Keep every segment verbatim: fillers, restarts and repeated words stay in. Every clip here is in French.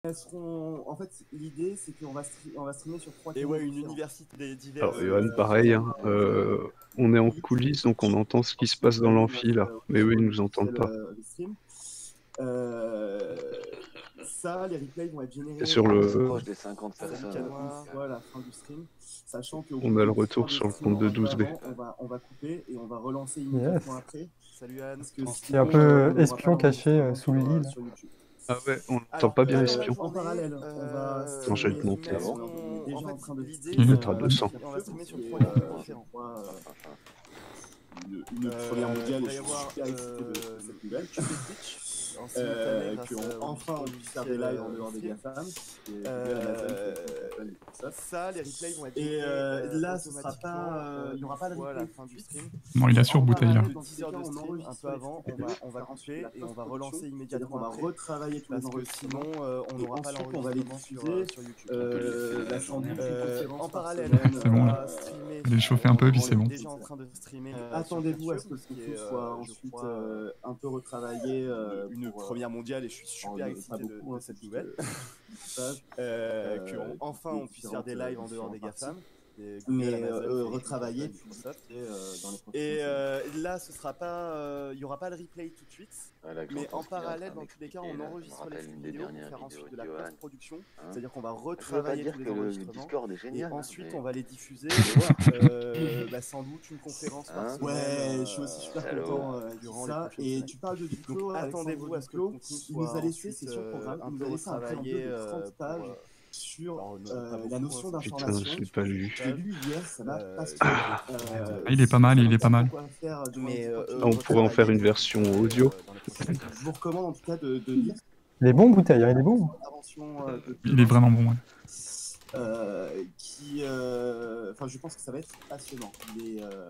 Elles seront... En fait, l'idée, c'est qu'on va, stre... on va streamer sur trois Et canaux ouais, une différents. université diverse. Alors, Johan, pareil, hein, euh, on est en coulisses, donc on entend ce qui se passe dans l'amphi, là. Mais eux, ils nous entendent pas. Euh, ça, les replays vont être générés sur le... proche des cinquante personnes. À la fin du stream, sachant que on a le retour sur le compte de douze B. On va, on va couper et on va relancer immédiatement yes. après. Salut Anne. Il y a un peu euh, espion caché euh, sous le lit. Ah ouais, on n'entend pas bien espion. En parallèle, on va... Non, je vais le monter. On est déjà en train de Il est à deux cents. On va streamer sur trois canaux différents. Une, une euh, première mondiale et je suis super excité de cette nouvelle. Euh, Qu'enfin on puisse faire des lives en dehors des GAFAM. Euh, ça, les replays vont être. Et euh, là, ce sera pas. Il n'y aura pas de replay à la fin du stream. Bon, il a sur bouteille là. dix heures de stream, un peu avant, on va, on va couper et on va relancer immédiatement. On va retravailler tous les enregistrements. On n'aura pas l'enregistrement. On va les diffuser sur YouTube. Euh, la Sandy en parallèle, c'est bon là. Je vais chauffer un peu, puis c'est bon. Déjà en train de streamer. Attendez-vous à ce que le contenu soit ensuite un peu retravaillé. Une première mondiale et je suis super excité de, de cette nouvelle. euh, Qu'enfin on puisse faire des lives en dehors des GAFAM. Mais euh, retravailler puis euh, dans les et euh, là ce sera pas il euh, y aura pas le replay tout de suite ah, mais en parallèle dans tous les cas on enregistre les vidéos pour faire ensuite de la post-production hein, c'est à dire qu'on va retravailler tous les enregistrements le génial, et ensuite mais... on va les diffuser euh, bah, sans doute une conférence par hein, ouais je suis aussi super content euh, durant ça et tu parles de Duclos attendez-vous à ce que le contenu il nous a laissé c'est sur le programme il nous a laissé un préambule de trente pages sur euh, la notion d'information. Putain, je l'ai pas lu. Je l'ai lu hier, ça m'a euh, passionné. Euh, il est pas mal, il est pas mal. Mais euh, on pourrait en faire une version audio. Je vous recommande en tout cas de, de lire. Il est bon, Bouteille, hein, il est bon. Il est vraiment bon, ouais. Euh, qui, enfin, euh, je pense que ça va être passionnant. Il est, euh,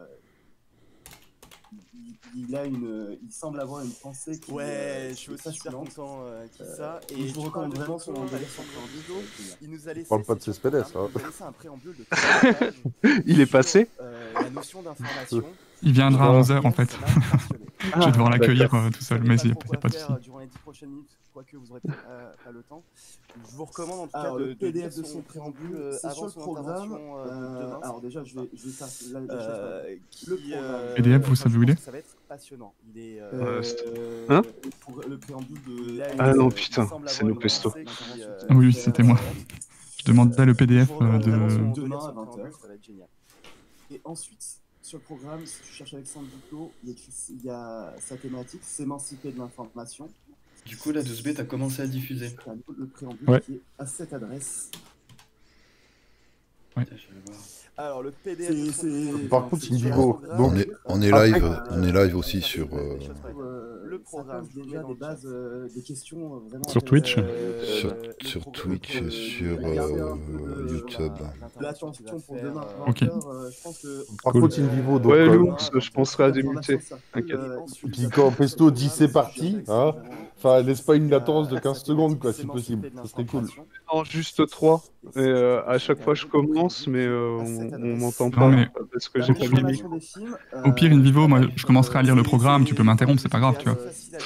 Il, il a une, il semble avoir une pensée qui ouais, est, je suis aussi super content euh, qu'il euh, ça. Et je vous recommande vraiment son délire en vidéo. Il nous a laissé. Parle pas de Cespedes, hein. Un préambule de il est passé. Euh, la notion d'information. Il viendra à onze heures en fait. Je vais devoir l'accueillir euh, tout seul, mais il n'y a pas de souci. Durant les dix prochaines minutes, quoique vous n'aurez pas, euh, pas le temps. Je vous recommande en tout alors, cas le de, P D de F de son préambule, euh, c'est sur le programme. Euh, demain, alors déjà, je vais, je vais faire la, la euh, qui, le programme. P D F, vous savez où il est? Ça va être passionnant. Il est. Euh, euh, hein pour le préambule de. Ah non putain, c'est nos pestos. Ah oui, c'était moi. Je demandais le P D F euh, de. Demain à vingt heures, ça va être génial. Et ensuite. Sur le programme, si tu cherches Alexandre Duclos, il y a, il y a sa thématique, s'émanciper de l'information. Du coup, la douze B, t'as commencé à diffuser. Le préambule ouais. qui est à cette adresse. Ouais. Alors, le P D F... C'est... Par contre, c'est Vivo. Donc, on est, on est live, euh, on est live aussi sur... Euh... Le programme, déjà des bases, euh, des questions vraiment... Sur Twitch euh, Sur, sur Twitch, sur euh, YouTube. L'attention pour demain. Ok. Par cool. contre, c'est Vivo. Donc, ouais, euh, Lux, je penserai à débuter. T'inquiète. Puis quand Pesto dit c'est parti, hein, enfin, laisse pas une latence de quinze secondes, quoi, si possible. Ça serait cool. Non, juste trois. Et euh, à chaque fois, je commence, mais euh, on, on m'entend pas. Non, mais... Parce que j'ai pas mis. Au pire, in vivo, moi, je commencerai à lire le programme. Tu peux m'interrompre, c'est pas grave, tu vois.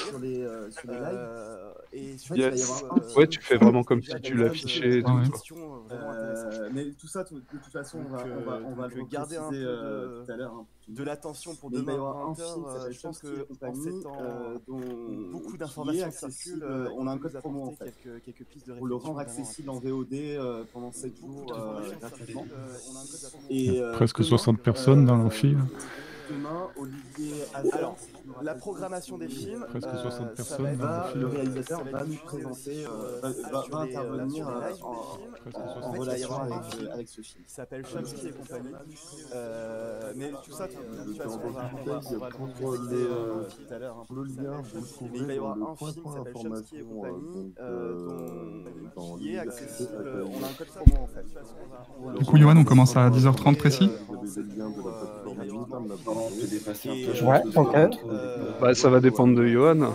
Yes. Ouais, tu fais vraiment comme si tu l'affichais. Ah ouais. Euh, mais tout ça, de toute façon, on va, on va, on va le garder un peu euh, tout à l'heure. Hein. De l'attention pour demain. Il va y avoir un film qui je pense que en ces temps euh, dont beaucoup d'informations circulent, euh, on a un code promo en fait. Quelques, quelques pistes de pour le rendre accessible en V O D euh, pendant sept jours euh, gratuitement. Et, euh, presque demain, soixante personnes dans le film. Demain, Olivier Alors, la programmation des films, presque soixante euh, personnes dans va, le film. le réalisateur va nous présenter, euh, va, va, va intervenir euh, en, en relation avec, euh, avec ce film. Il s'appelle Chomsky et compagnie. Euh, mais tout ça, de toute façon, on va, on va, on va le contexter euh, tout à l'heure. Hein, le lien, vous le trouvez il va y avoir dans un le point film pour qui s'appelle Chomsky et information, compagnie, euh, euh, dans qui est le- accessible. euh, On a un code promo en fait. De toute façon, on va- Du coup, Johan, on commence à dix heures trente précis. Vous avez des liens de la plateforme Instagram, là, Non, on peut dépasser un peu. je Ouais, pense, ok. euh, Bah, ça va dépendre de Johan.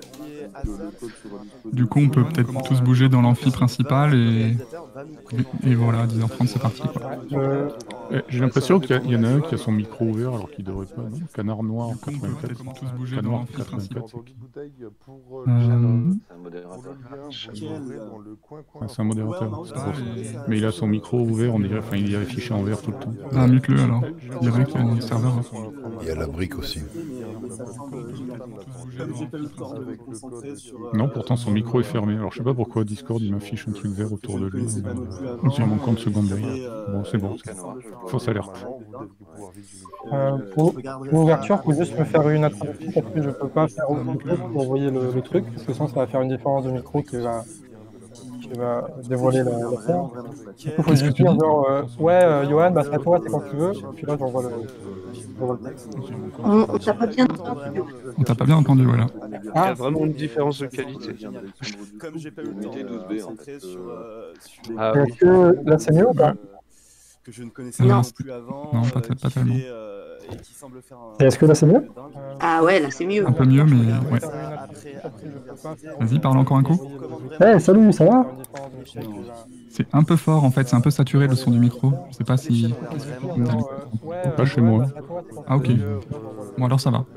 Du coup, on peut peut-être tous bouger dans l'amphi principal et... et voilà, à dix heures trente, c'est parti. Euh, Eh, J'ai l'impression qu'il y, y en a un qui a son micro ouvert alors qu'il devrait pas, non? Canard noir en quatre-vingt-quatre. Ils sont tous bougés Canard dans noir l'amphi principal. Euh... Euh... C'est un modérateur. Mais il a son micro ouvert, on dirait, enfin il est affiché en vert tout le temps. Ah, mute-le alors. Direct au serveur. Il y a la brique aussi. Non, pourtant son micro est fermé. Alors je sais pas pourquoi Discord il m'affiche un truc vert autour de lui. Euh, sur mon compte secondaire. Bon, c'est bon. Fausse alerte. Euh, pour pour l'ouverture, il faut juste me faire une introduction parce que je peux pas faire autre micro pour envoyer le, le truc, parce que sinon ça va faire une différence de micro qui va, qui va dévoiler la l'affaire. Du coup, il faut juste dire genre, euh, ouais, euh, Johan, bah, c'est à toi, c'est quand tu veux, puis là j'envoie le, j'envoie le texte. On, on t'a pas bien entendu. On t'a pas bien entendu, voilà. Il y a vraiment une différence de qualité. Comme j'ai pas eu le temps de me concentrer sur, euh, sur Ah Est-ce que là c'est mieux ou pas? que je ne connaissais Non, pas non c'est- plus avant, non, euh, pas, qui pas tellement. fait, euh, et qui semble faire un... Et est-ce que là c'est mieux? Ah ouais, là c'est mieux. Un peu mieux, mais ouais. Après, après l'université, Vas-y, parle encore un coup. Eh, salut, ça va? C'est un peu fort en fait, c'est un peu saturé le son du micro. Je sais pas si. Pas chez moi. Ah, ok. Bon, alors ça va.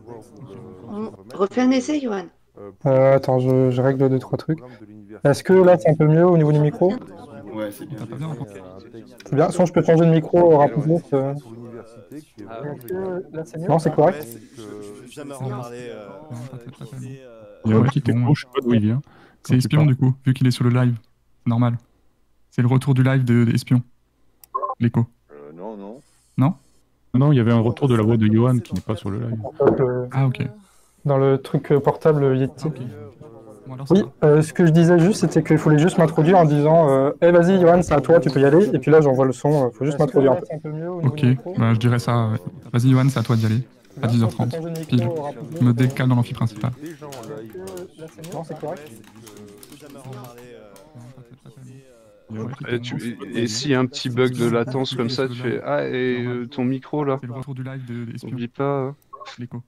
On refait un essai, Johan. Euh, attends, je, je règle deux trois trucs. Est-ce que là c'est un peu mieux au niveau du micro? Ouais, c'est bien. T'as pas bien entendu. C'est bien, sinon je peux changer de micro rapidement. euh. Est-ce que là c'est mieux? Non, c'est correct. Ouais, c'est- je, je vais jamais en parler. Euh, Non, pas peut-être pas tellement. c'est, euh, Il y a un Ouais, petit bon, écho, je sais pas d'où il vient. C'est Espion du coup, vu qu'il est sur le live. C'est normal. C'est le retour du live de d'Espion. L'écho. Euh, non, non. Non? Non, il y avait un retour de la voix de Johan qui n'est pas sur le live. Euh, Ah, ok. Dans le truc euh, portable Yeti. Bon, alors ça Oui, va. euh, ce que je disais juste, c'était qu'il fallait juste m'introduire en disant euh, Eh vas-y, Johan, c'est à toi, tu peux y aller. Et puis là, j'envoie le son, il faut juste m'introduire. Ok, bah, je dirais ça. Ouais. Vas-y, Johan, c'est à toi d'y aller. À dix heures trente. Pile. Je me décale dans l'amphi principal. Non, c'est correct. je vais jamais en parler. Euh, Non, pas peut-être pas tellement. Il y a un petit Et, tu- et- et s'il y a un petit bug de latence comme ça, tu fais Ah, et euh, ton micro là, C'est le retour du live de d'Espion. n'oublie pas. hein. L'écho.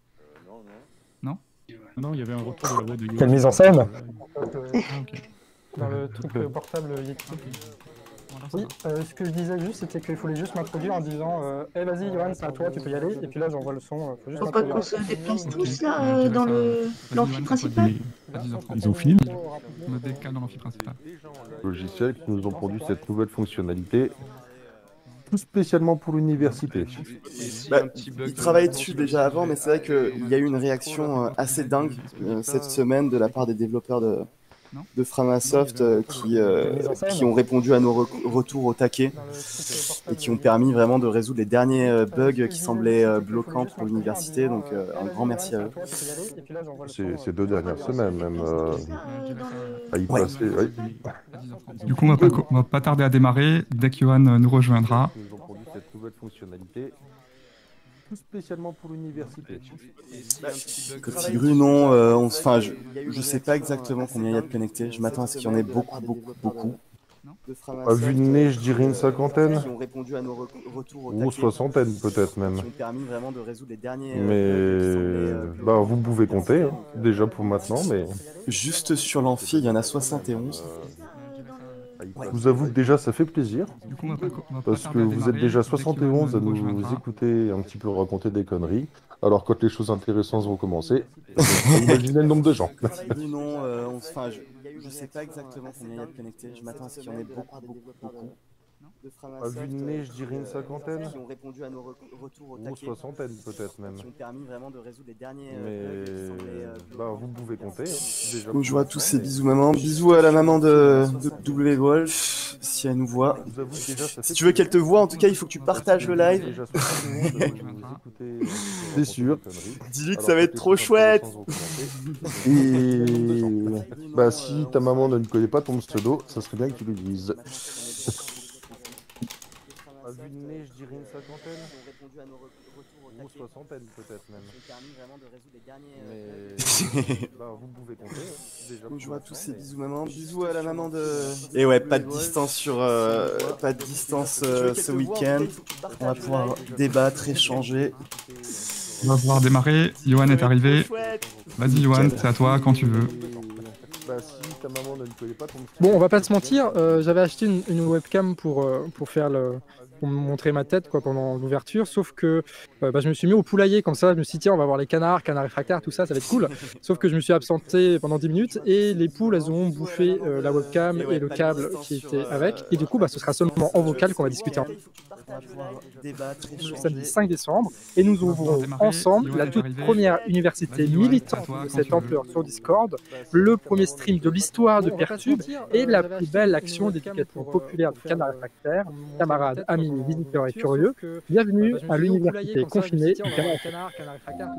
Non, il y avait un retour de la voix de Johan. Quelle mise en scène. Ah, ok. Dans le truc euh, portable Yeti. Bon, alors ça Oui, va. euh, ce que je disais juste, c'était qu'il fallait juste m'introduire en disant euh, Eh vas-y, Johan, c'est à toi, tu peux y aller. Et puis là, j'envoie le son, il faut juste Faut pas m'introduire. qu'on se déplace Ok. tous là Ouais, euh, je dirais dans ça. le Vas-y, l'amphi Johan, c'est à toi principal. d'y aller. À dix heures trente. Ils ont fini. Je me décale dans l'amphi principal. Logiciels qui nous ont produit cette nouvelle fonctionnalité, tout spécialement pour l'université. Et s'il y Bah, a un petit bug ils de travaillaient latence dessus comme déjà ça, avant, mais c'est vrai qu'il y a eu une réaction euh, assez dingue euh, cette semaine de la part des développeurs de, de Framasoft euh, qui, euh, qui ont répondu à nos re- retours au taquet et qui ont permis vraiment de résoudre les derniers euh, bugs qui semblaient euh, bloquants pour l'université. Donc euh, un grand merci à eux. Ces, ces deux dernières semaines, même, euh, à y Ouais. passer. Oui. À dix heures trente. Du coup, on va pas, co- on va pas tarder à démarrer. Dès que Johan euh, nous rejoindra. Ils nous ont produit cette nouvelle fonctionnalité, tout spécialement pour l'université. Et s'il y a un petit bug de Petit Gru, non, euh, on, s- enfin, je, je sais pas exactement combien il y a de connectés. Je m'attends à ce qu'il y en ait beaucoup, beaucoup, beaucoup. À vue de nez, je dirais une cinquantaine, Qui ont répondu à nos re- retours au ou taquet, soixantaine peut-être même. qui ont permis vraiment de résoudre les derniers. euh, Mais bugs qui semblaient, euh, bah, vous pouvez compter, hein, déjà pour maintenant, mais Juste sur l'amphi, il y en a soixante et onze. je vous avoue que déjà ça fait plaisir, Du coup, on va pas, co- on va pas parce que tarder à vous êtes démarrer. déjà Dès que soixante et Johan, onze à euh, nous rejoindra. écouter un petit peu raconter des conneries, alors quand les choses intéressantes vont commencer, imaginez le nombre de gens. Petit Gru, non, euh, on, s- enfin, je, je sais pas exactement combien il y a de connectés. Je m'attends à ce qu'il y en ait beaucoup, beaucoup, beaucoup. À vue de nez, je dirais une cinquantaine, Qui ont répondu à nos re- retours au ou taquet, soixantaine peut-être même. qui ont permis vraiment de résoudre les derniers. Mais euh, bugs qui semblaient, euh, bah, vous pouvez compter, hein, déjà. Donc je vois tous ces bisous maman. Bisous à la maman de, de W Wolf, si elle nous voit. Je vous avoue que déjà, ça Si fait tu veux qu'elle te voie, en tout cas, il faut que tu partages le live. Déjà soixante et onze à nous écouter un petit peu C'est sûr. raconter des conneries. Dis-lui que Alors ça va que être les trop choses chouette. intéressantes vont commencer. Et bah si ta maman ne connaît pas ton pseudo, ça serait bien que tu lui dises. À vue de nez, je dirais une cinquantaine, ou soixantaine peut-être même. Mais bah, vous pouvez compter, hein, déjà. Donc je vois tous ces bisous maman. Bisous à la maman de. Et ouais, pas de distance sur, euh, pas de distance euh, ce week-end. On va pouvoir débattre, échanger. On va pouvoir démarrer. Johan est arrivé. Vas-y, Johan, c'est à toi quand tu veux. Bah si ta maman ne connaît pas ton pseudo. Bon, on va pas se mentir, euh, j'avais acheté une, une webcam pour, euh, pour faire le, pour me montrer ma tête quoi, pendant l'ouverture, sauf que euh, bah, je me suis mis au poulailler comme ça, je me suis dit tiens on va voir les canards, canards réfractaires, tout ça, ça va être cool. Sauf que je me suis absenté pendant dix minutes et les poules elles ont bouffé euh, la webcam et le câble qui était avec, et du coup bah, ce sera seulement en vocal qu'on va discuter en le samedi cinq décembre, et nous ouvrons ensemble la toute première université militante de cette ampleur sur Discord, le premier stream de l'histoire de Pertube et la plus belle action d'éducation populaire de Canard Réfractaire. Camarades, amis, visiteurs et curieux, bienvenue à l'université confinée du Canard Réfractaire.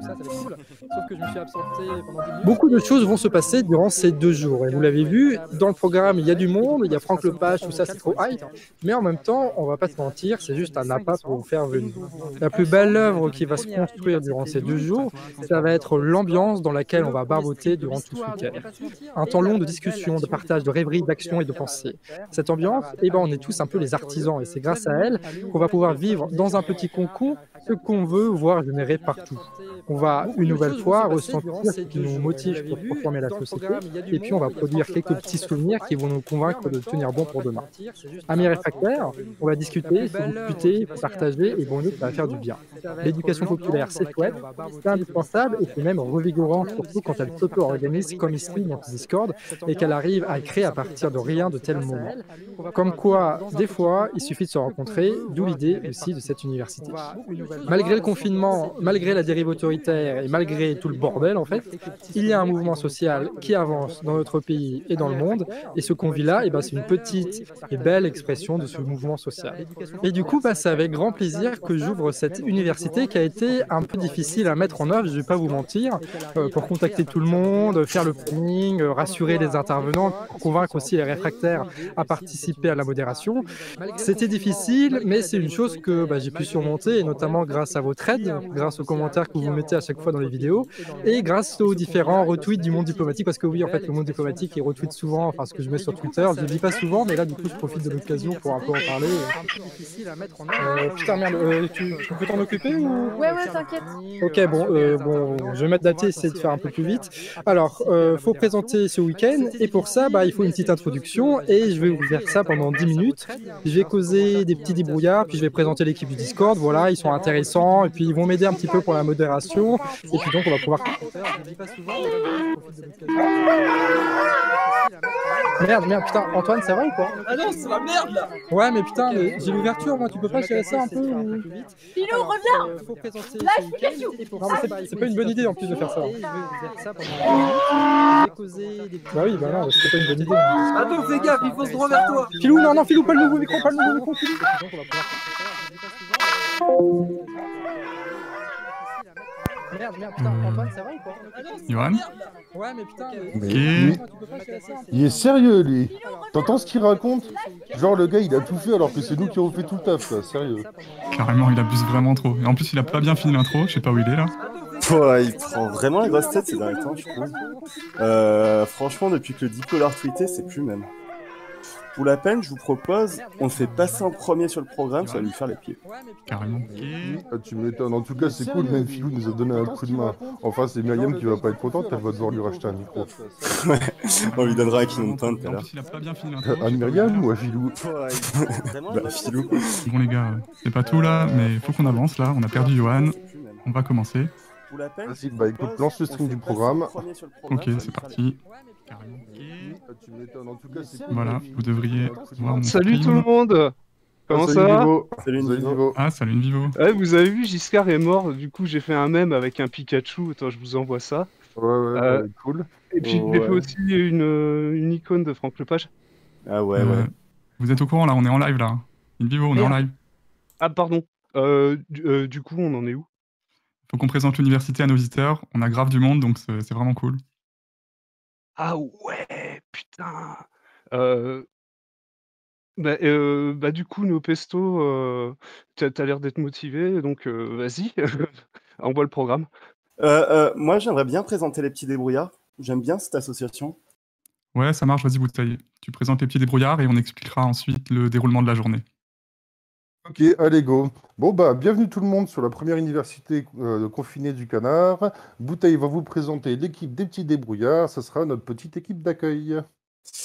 Beaucoup de choses vont se passer durant ces deux jours, et vous l'avez vu, dans le programme il y a du monde, il y a Franck Lepage, tout ça c'est trop hype, mais en même temps, on va pas se mentir, c'est juste un appât pour vous faire venir. La plus belle œuvre qui va se construire durant ces deux jours, ça va être l'ambiance dans laquelle on va barboter durant tout ce week-end. Un temps long de discussion, de partage, de rêverie, d'action et de pensée. Cette ambiance, eh ben, on est tous un peu les artisans, et c'est grâce à elle qu'on va pouvoir vivre dans un petit concon ce qu'on veut voir générer partout. On va une nouvelle fois ressentir ce qui nous motive pour transformer la société, et puis on va produire quelques petits souvenirs qui vont nous convaincre de tenir bon pour demain. Amis réfractaires, on va discuter, se discuter, partager, et bon, nous, ça va faire du bien. L'éducation populaire, c'est chouette, c'est indispensable, et c'est même revigorant, surtout quand elle s'auto-organise comme ici dans Discord, et qu'elle arrive à créer à partir de rien de tels moments. Comme quoi, des fois, il suffit de se rencontrer, d'où l'idée aussi de cette université. Malgré le confinement, malgré la dérive autoritaire et malgré tout le bordel en fait, il y a un mouvement social qui avance dans notre pays et dans le monde, et ce qu'on vit là, eh ben, c'est une petite et belle expression de ce mouvement social. Et du coup, bah, c'est avec grand plaisir que j'ouvre cette université qui a été un peu difficile à mettre en œuvre, je ne vais pas vous mentir, euh, pour contacter tout le monde, faire le planning, euh, rassurer les intervenants, pour convaincre aussi les réfractaires à participer à la modération. C'était difficile, mais c'est une chose que bah, j'ai pu surmonter, et notamment grâce à votre aide, grâce aux commentaires que vous mettez à chaque fois dans les vidéos, et grâce aux différents retweets du monde diplomatique, parce que oui, en fait, le monde diplomatique, il retweet souvent, enfin, ce que je mets sur Twitter, je ne le dis pas souvent, mais là, du coup, je profite de l'occasion pour un peu en parler. Euh, putain, merde, euh, tu, tu peux t'en occuper ou... Ouais, ouais, t'inquiète. Ok, bon, euh, bon, je vais mettre daté, essayer de faire un peu plus vite. Alors, il euh, faut présenter ce week-end, et pour ça, bah, il faut une petite introduction, et je vais vous faire ça pendant dix minutes. Je vais causer des petits débrouillards, puis je vais présenter l'équipe du Discord, voilà, ils sont intéressants, et puis ils vont m'aider un petit peu pour la modération, et puis donc on va pouvoir... Merde, merde, putain, Antoine, ça va ou quoi? Ah non, c'est la merde là. Ouais, mais putain, mais j'ai l'ouverture, moi, tu peux pas gérer ça un peu ou... Philou, reviens. Lâche Pikachu. Non, mais c'est pas une bonne idée en plus de faire ça. Bah oui, bah non, c'est pas une bonne idée. Attends, fais gaffe, il faut se droit vers toi. Filou, non, non, Filou, pas le nouveau micro, pas le nouveau micro, Filou. Merde, merde, putain, Antoine, ça va ou quoi? Yohan? Ouais, mais putain, mais... Il est sérieux, lui. T'entends ce qu'il raconte? Genre, le gars, il a tout fait alors que c'est nous qui avons fait tout le taf, quoi. Sérieux. Carrément, il abuse vraiment trop. Et en plus, il a pas bien fini l'intro, je sais pas où il est, là. Ouais, il prend vraiment la grosse tête ces derniers temps, je trouve. Euh, franchement, depuis que le Dicolore tweeté, c'est plus le même. Pour la peine, je vous propose, on le fait passer en premier sur le programme, ça va lui faire les pieds. Carrément. Ah, tu m'étonnes, en tout cas c'est cool, même Philou nous a donné un coup de main. Enfin c'est Myriam qui va pas être contente, elle va devoir lui racheter un micro. Ouais, on lui donnera un Kinon de pain tout à l'heure. À Myriam ou à Philou? Bah Philou. Bon les gars, c'est pas tout là, mais faut qu'on avance là, on a perdu Yohan, on va commencer. Vas-y, bah écoute, lance le stream du programme. Ok, c'est parti. Ah, tu m'étonnes, en tout cas c'est cool. Voilà, vous devriez voir mon Salut stream. tout le monde. Comment ah, ça va? Salut Nivo. Ah, salut Nivo. Ouais, vous avez vu, Giscard est mort, du coup j'ai fait un mème avec un Pikachu, attends, je vous envoie ça. Ouais, ouais, euh, ouais cool. Et puis oh, j'ai ouais. fait aussi une, une icône de Franck Lepage. Ah ouais, Euh, ouais. Vous êtes au courant là, on est en live là. Nivo, on est en live. Ah pardon, euh, du, euh, du coup on en est où? Faut qu'on présente l'université à nos visiteurs, on a grave du monde donc c'est vraiment cool. Ah ouais, putain. Euh... Bah, euh, bah du coup, nos pestos, euh, t'as t'as l'air d'être motivé, donc euh, vas-y, envoie le programme. Euh, euh, moi, j'aimerais bien présenter les petits débrouillards. J'aime bien cette association. Ouais, ça marche, vas-y Boutaille. Tu présentes les petits débrouillards et on expliquera ensuite le déroulement de la journée. Ok, allez go. Bon bah, bienvenue tout le monde sur la première université euh, confinée du Canard. Bouteille va vous présenter l'équipe des petits débrouillards, ça sera notre petite équipe d'accueil.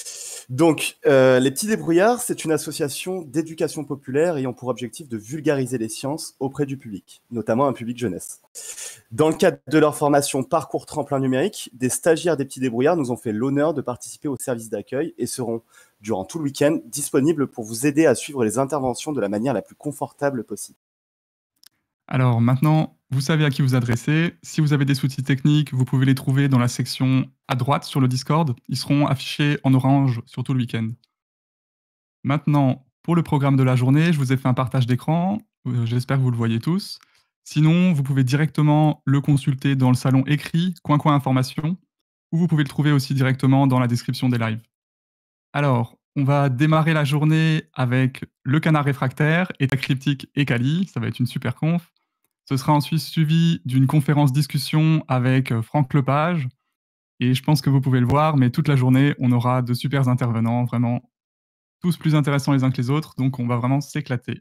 Donc, euh, les Petits Débrouillards, c'est une association d'éducation populaire ayant pour objectif de vulgariser les sciences auprès du public, notamment un public jeunesse. Dans le cadre de leur formation Parcours Tremplin Numérique, des stagiaires des Petits Débrouillards nous ont fait l'honneur de participer au service d'accueil et seront, durant tout le week-end, disponibles pour vous aider à suivre les interventions de la manière la plus confortable possible. Alors maintenant, vous savez à qui vous adresser. Si vous avez des soucis techniques, vous pouvez les trouver dans la section à droite sur le Discord. Ils seront affichés en orange sur tout le week-end. Maintenant, pour le programme de la journée, je vous ai fait un partage d'écran. Euh, J'espère que vous le voyez tous. Sinon, vous pouvez directement le consulter dans le salon écrit Coin Coin Information, ou vous pouvez le trouver aussi directement dans la description des lives. Alors, on va démarrer la journée avec le canard réfractaire, état cryptique et Kali. Ça va être une super conf. Ce sera ensuite suivi d'une conférence discussion avec euh, Franck Lepage. Et je pense que vous pouvez le voir, mais toute la journée, on aura de super intervenants, vraiment tous plus intéressants les uns que les autres. Donc, on va vraiment s'éclater.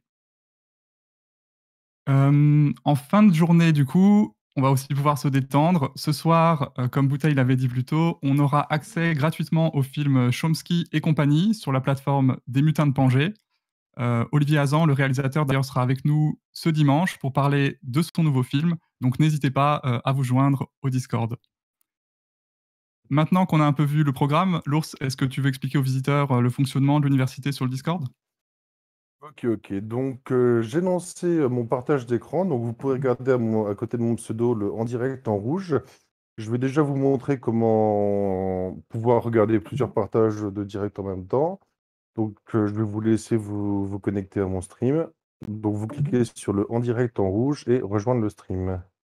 Euh, en fin de journée, du coup, on va aussi pouvoir se détendre. Ce soir, euh, comme Bouteille l'avait dit plus tôt, on aura accès gratuitement au film Chomsky et compagnie sur la plateforme des Mutins de Pangée. Euh, Olivier Hazan, le réalisateur, d'ailleurs, sera avec nous ce dimanche pour parler de son nouveau film. Donc, n'hésitez pas euh, à vous joindre au Discord. Maintenant qu'on a un peu vu le programme, l'ours, est-ce que tu veux expliquer aux visiteurs euh, le fonctionnement de l'université sur le Discord ? Ok, ok. Donc, euh, j'ai lancé euh, mon partage d'écran. Donc, vous pouvez regarder à, mon- à côté de mon pseudo le en direct en rouge. Je vais déjà vous montrer comment pouvoir regarder plusieurs partages de direct en même temps. Donc, euh, je vais vous laisser vous, vous connecter à mon stream. Donc, vous cliquez sur le en direct en rouge et rejoindre le stream.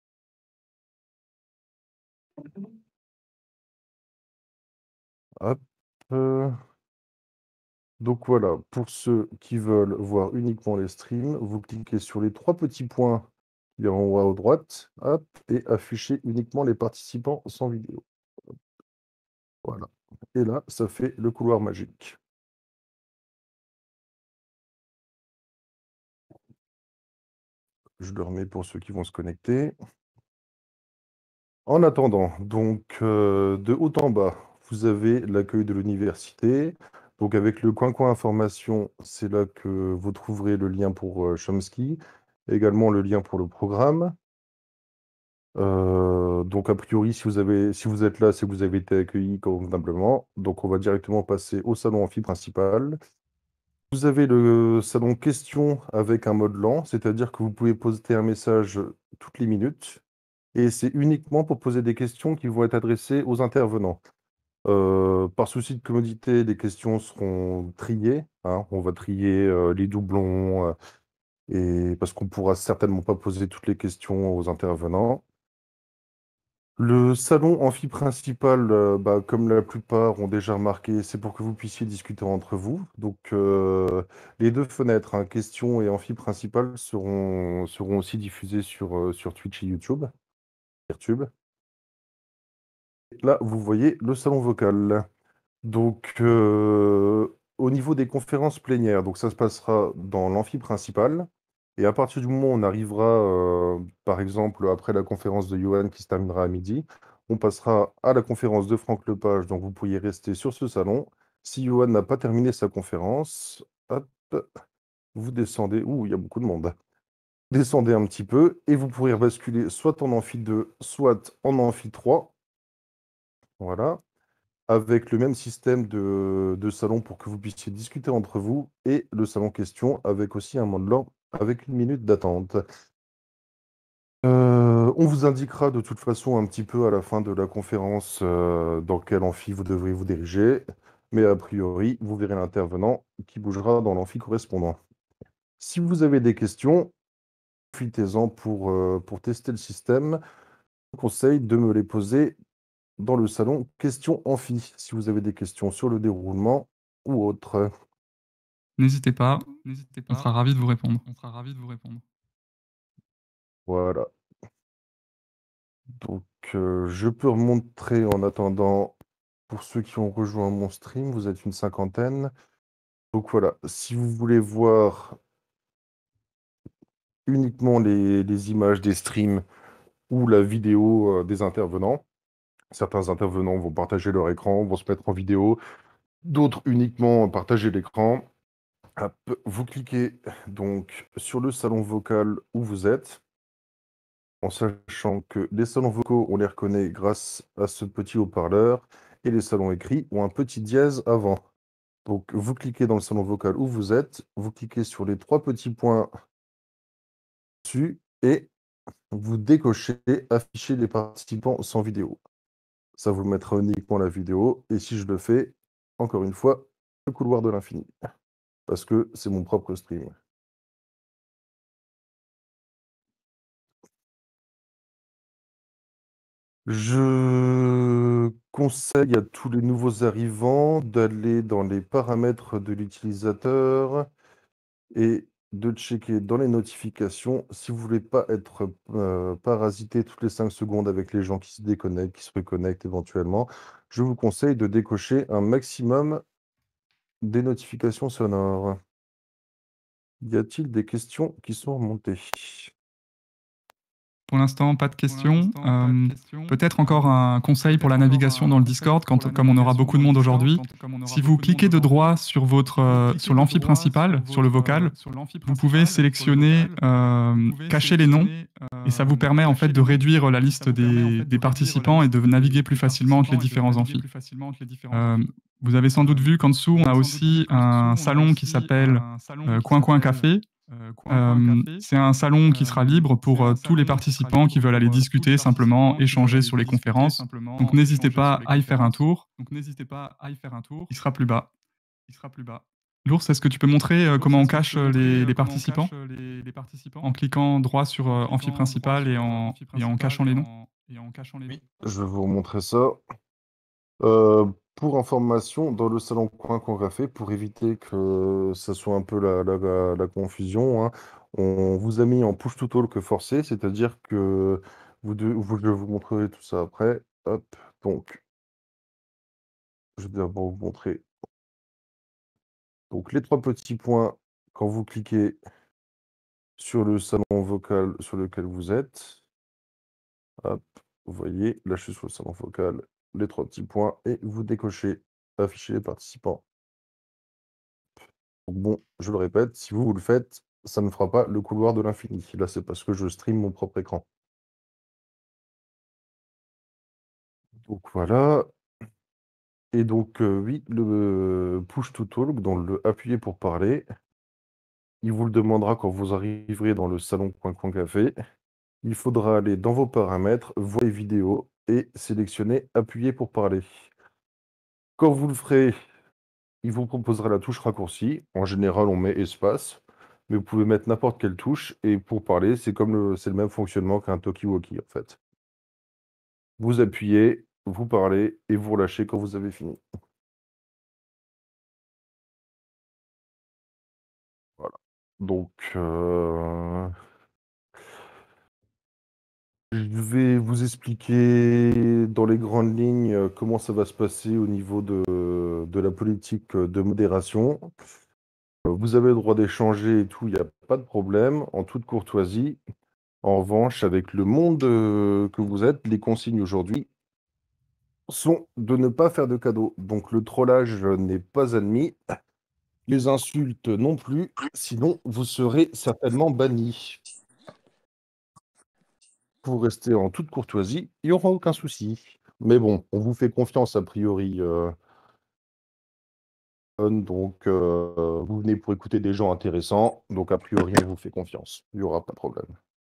Hop. euh. Donc voilà, pour ceux qui veulent voir uniquement les streams, vous cliquez sur les trois petits points qui sont en haut à droite, hop, et affichez uniquement les participants sans vidéo. Voilà. Et là, ça fait le couloir magique. Je le remets pour ceux qui vont se connecter. En attendant, donc euh, de haut en bas, vous avez l'accueil de l'université. Donc avec le coin coin information, c'est là que vous trouverez le lien pour euh, Chomsky, également le lien pour le programme. Euh, donc a priori, si vous avez, si vous êtes là, c'est que vous avez été accueilli convenablement. Donc on va directement passer au salon amphi principal. Vous avez le salon questions avec un mode lent, c'est-à-dire que vous pouvez poster un message toutes les minutes. Et c'est uniquement pour poser des questions qui vont être adressées aux intervenants. Euh, par souci de commodité, les questions seront triées, hein. On va trier euh, les doublons, euh, et parce qu'on ne pourra certainement pas poser toutes les questions aux intervenants. Le salon amphi principal, euh, bah, comme la plupart ont déjà remarqué, c'est pour que vous puissiez discuter entre vous. Donc, euh, les deux fenêtres, hein, questions et amphi principal, seront, seront aussi diffusées sur, euh, sur Twitch et YouTube. YouTube. Là, vous voyez le salon vocal. Donc, euh, au niveau des conférences plénières, donc ça se passera dans l'amphi principal. Et à partir du moment où on arrivera, euh, par exemple, après la conférence de Johan qui se terminera à midi, on passera à la conférence de Franck Lepage. Donc, vous pourriez rester sur ce salon. Si Johan n'a pas terminé sa conférence, hop, vous descendez. Ouh, il y a beaucoup de monde. Descendez un petit peu et vous pourrez basculer soit en amphi deux, soit en amphi trois. Voilà. Avec le même système de, de salon pour que vous puissiez discuter entre vous et le salon question avec aussi un mode lent avec une minute d'attente. Euh, on vous indiquera de toute façon un petit peu à la fin de la conférence euh, dans quel amphi vous devrez vous diriger, mais a priori, vous verrez l'intervenant qui bougera dans l'amphi correspondant. Si vous avez des questions, profitez-en pour, euh, pour tester le système. Je vous conseille de me les poser dans le salon questions amphi, si vous avez des questions sur le déroulement ou autre. N'hésitez pas, n'hésitez pas. On sera ravis de vous répondre. On sera ravis de vous répondre. Voilà. Donc, euh, je peux remontrer en attendant, pour ceux qui ont rejoint mon stream, vous êtes une cinquantaine. Donc voilà, si vous voulez voir uniquement les, les images des streams ou la vidéo euh, des intervenants, certains intervenants vont partager leur écran, vont se mettre en vidéo. D'autres uniquement partager l'écran. Hop, vous cliquez donc sur le salon vocal où vous êtes, en sachant que les salons vocaux, on les reconnaît grâce à ce petit haut-parleur, et les salons écrits ont un petit dièse avant. Donc, vous cliquez dans le salon vocal où vous êtes, vous cliquez sur les trois petits points dessus, et vous décochez « Afficher les participants sans vidéo ». Ça vous mettra uniquement la vidéo, et si je le fais, encore une fois, le couloir de l'infini, parce que c'est mon propre stream. Je conseille à tous les nouveaux arrivants d'aller dans les paramètres de l'utilisateur et de checker dans les notifications. Si vous ne voulez pas être euh, parasité toutes les cinq secondes avec les gens qui se déconnectent, qui se reconnectent éventuellement, je vous conseille de décocher un maximum des notifications sonores. Y a-t-il des questions qui sont remontées? Pour l'instant, pas de questions. Euh, Peut-être encore un conseil pour la navigation dans le Discord, quand, comme on aura beaucoup de monde aujourd'hui. Si vous cliquez de droit sur, votre, euh, sur l'amphi principal, sur le vocal, vous pouvez sélectionner euh, cacher les noms, et ça vous permet en fait de réduire la liste des, des participants et de naviguer plus facilement entre les différents amphis. Euh, vous avez sans doute vu qu'en dessous, on a aussi un salon qui s'appelle euh, Coin Coin Café. Euh, c'est un salon qui sera libre pour euh, tous les participants qui veulent aller discuter, simplement échanger sur les conférences. Donc n'hésitez pas à y faire un tour. Donc n'hésitez pas à y faire un tour. Il sera plus bas. Il sera plus bas. L'ours, est-ce que tu peux montrer euh, comment on cache euh, les, les, participants en cliquant droit sur euh, amphi principal et en, et en cachant les noms? Oui, je vais vous montrer ça. Euh, pour information, dans le salon Coin Coin Café, pour éviter que ça soit un peu la, la, la, la confusion, hein, on vous a mis en push to talk forcé, c'est-à-dire que vous, de, vous, je vous montrerai tout ça après. Hop, donc, je vais d'abord vous montrer. Donc, les trois petits points, quand vous cliquez sur le salon vocal sur lequel vous êtes, hop, vous voyez, là je suis sur le salon vocal, les trois petits points, et vous décochez afficher les participants. Donc bon, je le répète, si vous, vous le faites, ça ne fera pas le couloir de l'infini. Là, c'est parce que je stream mon propre écran. Donc voilà. Et donc, euh, oui, le push to talk, dans le appuyer pour parler, il vous le demandera quand vous arriverez dans le salon Coin Coin Café. Il faudra aller dans vos paramètres, voix et vidéo, et sélectionner appuyer pour parler. Quand vous le ferez, il vous proposera la touche raccourci. En général, on met espace, mais vous pouvez mettre n'importe quelle touche. Et pour parler, c'est comme le, c'est le même fonctionnement qu'un talkie-walkie, en fait. Vous appuyez, vous parlez, et vous relâchez quand vous avez fini. Voilà. Donc, euh... je vais vous expliquer dans les grandes lignes comment ça va se passer au niveau de, de la politique de modération. Vous avez le droit d'échanger et tout, il n'y a pas de problème, en toute courtoisie. En revanche, avec le monde euh, que vous êtes, les consignes aujourd'hui sont de ne pas faire de cadeaux. Donc le trollage n'est pas admis, les insultes non plus, sinon vous serez certainement banni. Pour rester en toute courtoisie, il n'y aura aucun souci. Mais bon, on vous fait confiance a priori. Euh, donc euh, vous venez pour écouter des gens intéressants, donc a priori on vous fait confiance. Il n'y aura pas de problème.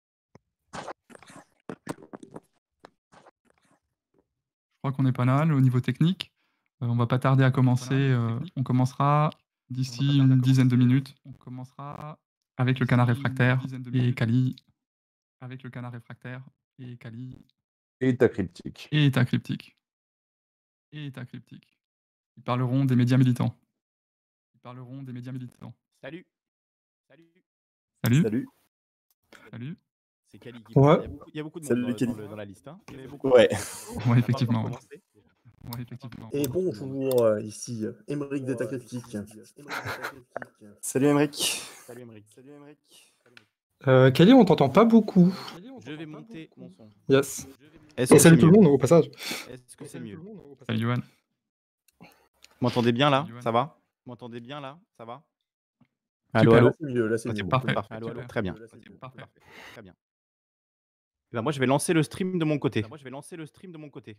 Je crois qu'on est pas mal au niveau technique. Euh, on va pas tarder à commencer. Euh, on commencera d'ici une dizaine de minutes. On commencera avec le canard réfractaire et Kali. Avec le canard réfractaire et Kali. Et ta cryptique. Et ta cryptique. Et ta cryptique. Ils parleront des médias militants. Ils parleront des médias militants. Salut. Salut. Salut. Salut. Salut. C'est Kali qui Ouais. parle. Il y a beaucoup, il y a beaucoup de Salut, monde dans, Kali. dans le- dans la liste. Hein. Mais beaucoup Ouais. Ouais, effectivement. Ouais. Ouais, effectivement. Et bonjour, euh, ici euh, Émeric d'État Critique. Salut Emric. Salut Emric. Salut Emric. Euh, Kali, on t'entend pas beaucoup. Je vais monter mon son. Yes. Est-ce Et que salut c'est tout le mieux monde au passage. Est-ce que c'est mieux? Salut Johan. Vous m'entendez bien là? Ça va? Vous m'entendez bien là? Ça va? Allô, Super, allô? là, c'est mieux, là, c'est Ah, mieux. parfait, Parfait. allô, allô? Super. Très bien. Là, c'est mieux. Parfait. Très bien. Eh ben, moi, je vais lancer le stream de mon côté. Moi, je vais lancer le stream de mon côté.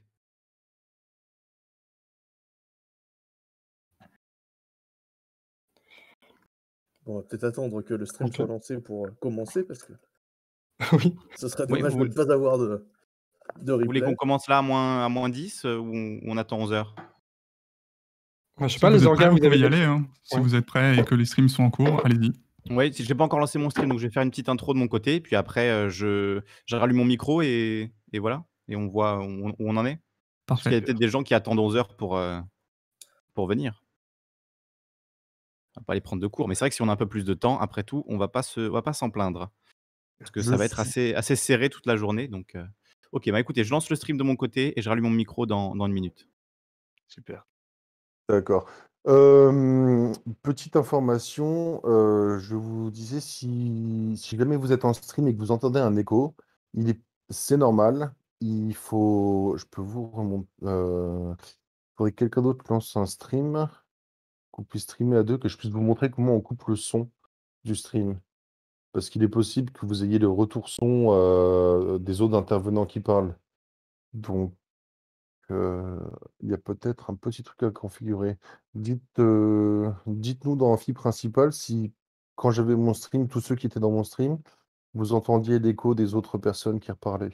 Bon, on va peut-être attendre que le stream Ok. soit lancé pour euh, commencer, parce que Oui. ce serait Oui, dommage vous, de ne pas avoir de, de vous voulez qu'on replay. commence là à moins, à moins dix euh, ou on, on attend onze heures? Bah, je sais Si pas, vous les êtes prêts, organes, vous vous avez pouvez y quelque aller. chose Hein. Si Ouais. vous êtes prêts et que les streams sont en cours, allez-y. Oui, je n'ai pas encore lancé mon stream, donc je vais faire une petite intro de mon côté. Puis après, euh, je, je rallume mon micro et, et voilà. Et on voit où on, où on en est. Parce qu'il y Parfait. a peut-être des gens qui attendent onze heures pour, euh, pour venir. On va pas les prendre de court. Mais c'est vrai que si on a un peu plus de temps, après tout, on va pas se, on va pas s'en plaindre. Parce que Je ça va être suis- assez, assez serré toute la journée. Donc, euh, ok, bah écoutez, je lance le stream de mon côté et je rallume mon micro dans, dans une minute. Super. D'accord. Euh, petite information, euh, je vous disais, si, si jamais vous êtes en stream et que vous entendez un écho, il est, c'est normal. Il faut, je peux vous remonter. Euh, il faudrait que quelqu'un d'autre lance un stream, qu'on puisse streamer à deux, que je puisse vous montrer comment on coupe le son du stream. Parce qu'il est possible que vous ayez le retour son euh, des autres intervenants qui parlent. Donc, euh, il y a peut-être un petit truc à configurer. Dites, euh, dites-nous dans Amphi principal si, quand j'avais mon stream, tous ceux qui étaient dans mon stream, vous entendiez l'écho des autres personnes qui reparlaient.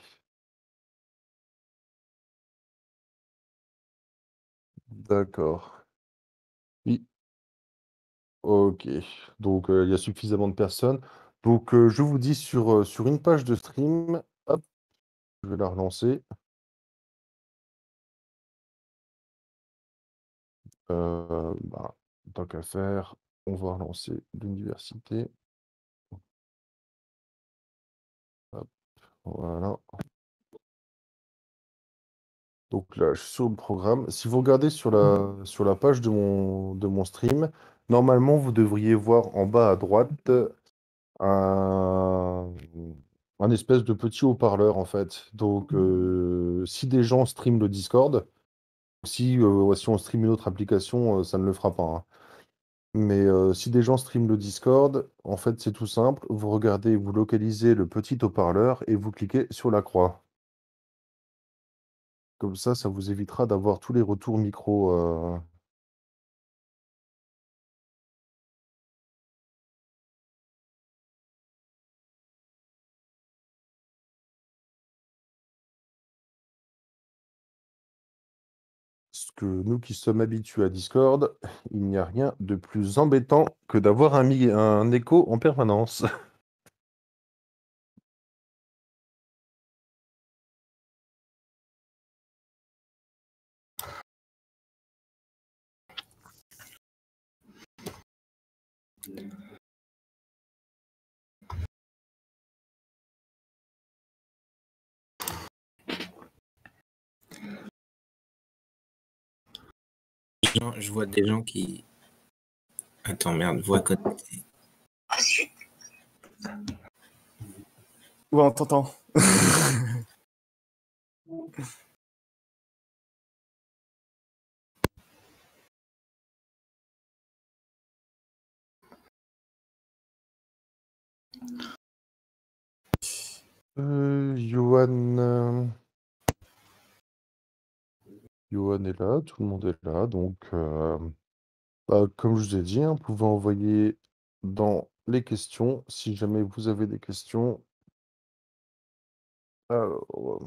D'accord. Oui. Ok. Donc, euh, il y a suffisamment de personnes. Donc, euh, je vous dis sur, euh, sur une page de stream, hop, je vais la relancer. Euh, bah, tant qu'à faire, on va relancer l'université. Hop, voilà. Donc là, je suis sur le programme. Si vous regardez sur la, sur la page de mon, de mon stream, normalement, vous devriez voir en bas à droite un, un espèce de petit haut-parleur, en fait. Donc, euh, si des gens streament le Discord, si, euh, si on stream une autre application, euh, ça ne le fera pas, hein. Mais euh, si des gens streament le Discord, en fait, c'est tout simple. Vous regardez, vous localisez le petit haut-parleur et vous cliquez sur la croix. Comme ça, ça vous évitera d'avoir tous les retours micro. euh, Parce que nous qui sommes habitués à Discord, il n'y a rien de plus embêtant que d'avoir un, mi- un écho en permanence. Je vois des gens qui... Attends, merde, voix connectée. Ouais, on t'entend. Euh, Johan... euh, Johan est là, tout le monde est là, donc euh, bah, comme je vous ai dit, hein, vous pouvez envoyer dans les questions si jamais vous avez des questions. Alors,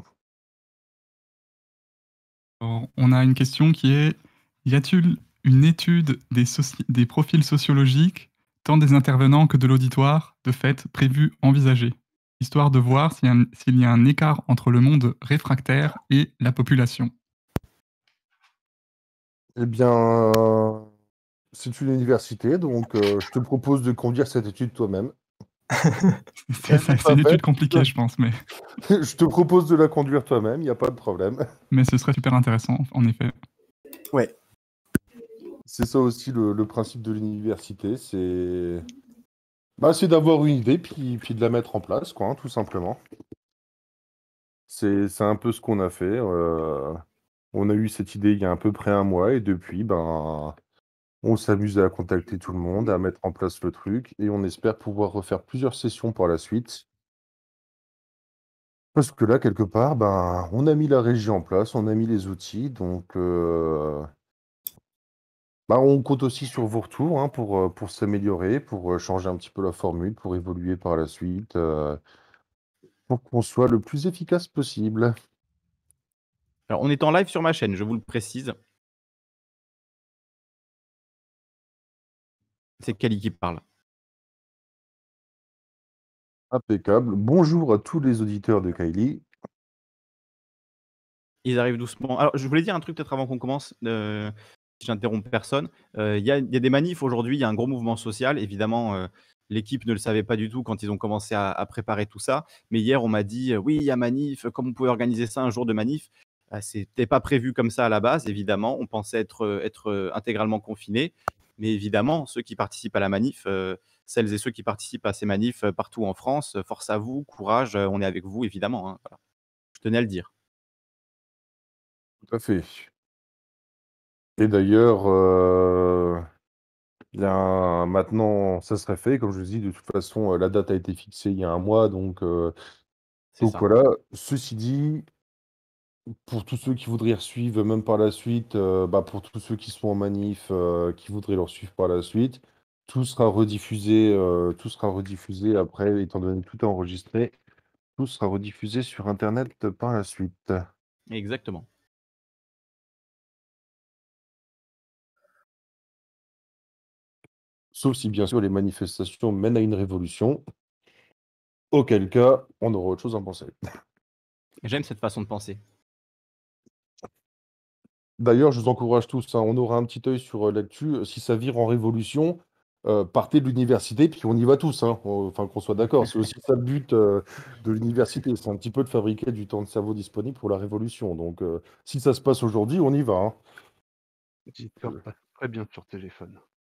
Alors, on a une question qui est: y a-t-il une étude des, soci- des profils sociologiques, tant des intervenants que de l'auditoire, de fait, prévue, envisagée, histoire de voir s'il y, a un- s'il y a un écart entre le monde réfractaire et la population? eh bien, c'est une université, donc euh, je te propose de conduire cette étude toi-même. C'est c'est- c'est une étude compliquée, je pense, mais, Je te propose de la conduire toi-même, il n'y a pas de problème. mais ce serait super intéressant, en effet. Ouais. C'est ça aussi le, le principe de l'université, c'est bah, c'est d'avoir une idée puis, puis de la mettre en place, quoi, hein, tout simplement. C'est c'est un peu ce qu'on a fait. euh, On a eu cette idée il y a à peu près un mois et depuis, ben, on s'amuse à contacter tout le monde, à mettre en place le truc et on espère pouvoir refaire plusieurs sessions par la suite. Parce que là, quelque part, ben, on a mis la régie en place, on a mis les outils, donc euh, bah, on compte aussi sur vos retours hein, pour, euh, pour s'améliorer, pour euh, changer un petit peu la formule, pour évoluer par la suite, euh, pour qu'on soit le plus efficace possible. Alors, on est en live sur ma chaîne, je vous le précise. C'est Kali qui parle. Impeccable. Bonjour à tous les auditeurs de Kylie. Ils arrivent doucement. Alors, je voulais dire un truc peut-être avant qu'on commence, euh, si j'interromps personne. Euh, Il y, a, y a des manifs aujourd'hui, il y a un gros mouvement social. Évidemment, euh, l'équipe ne le savait pas du tout quand ils ont commencé à, à préparer tout ça. Mais hier, on m'a dit, euh, oui, il y a manif, comme vous pouvez organiser ça un jour de manif. Euh, C'était pas prévu comme ça à la base, évidemment. On pensait être, être intégralement confinés. Mais évidemment, ceux qui participent à la manif, euh, celles et ceux qui participent à ces manifs euh, partout en France, euh, force à vous, courage, euh, on est avec vous, évidemment. Hein, voilà. Je tenais à le dire. Tout à fait. Et d'ailleurs, euh, bien, maintenant, ça serait fait. Comme je vous dis, de toute façon, euh, la date a été fixée il y a un mois. Donc, euh, C'est donc ça. voilà. Ceci dit, pour tous ceux qui voudraient suivre, même par la suite, euh, bah, pour tous ceux qui sont en manif, euh, qui voudraient leur suivre par la suite, tout sera rediffusé, euh, tout sera rediffusé après, étant donné que tout est enregistré, tout sera rediffusé sur Internet par la suite. Exactement. Sauf si, bien sûr, les manifestations mènent à une révolution, auquel cas, on aura autre chose à penser. J'aime cette façon de penser. D'ailleurs, je vous encourage tous, hein, on aura un petit œil sur euh, l'actu. Si ça vire en révolution, euh, partez de l'université, puis on y va tous. Hein. On- Enfin, qu'on soit d'accord. C'est aussi ça le but euh, de l'université. C'est un petit peu de fabriquer du temps de cerveau disponible pour la révolution. Donc, euh, si ça se passe aujourd'hui, on y va. Hein. J'espère pas très bien sur téléphone.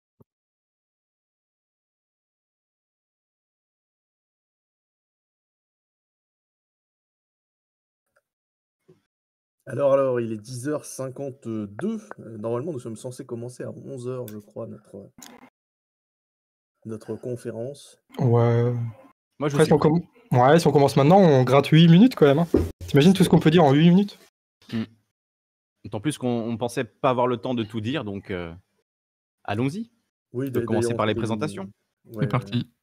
Alors, alors, il est dix heures cinquante-deux. Euh, Normalement, nous sommes censés commencer à onze heures, je crois, notre, notre conférence. Ouais. Moi, je Après, suis si on, prêt. comm- ouais, si on commence maintenant, on gratte huit minutes quand même. Hein. T'imagines tout ce qu'on peut dire en huit minutes? Mm. D'autant plus qu'on on pensait pas avoir le temps de tout dire, donc euh, allons-y. Oui, On peut d'a- commencer d'ailleurs, par on les fait des- présentations. Ouais, C'est parti.